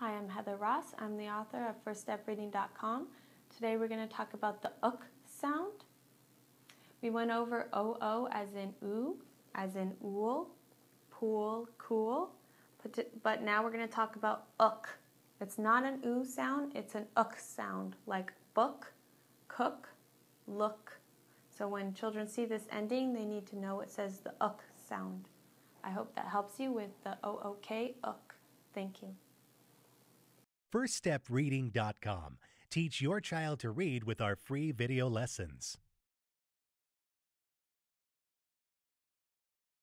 Hi, I'm Heather Ross. I'm the author of FirstStepReading.com. Today we're going to talk about the uk sound. We went over oo as in oo, as in ool, pool, cool, but now we're going to talk about uk. It's not an oo sound, it's an uk sound, like book, cook, look. So when children see this ending, they need to know it says the uk sound. I hope that helps you with the ook, uk. Thank you. FirstStepReading.com. Teach your child to read with our free video lessons.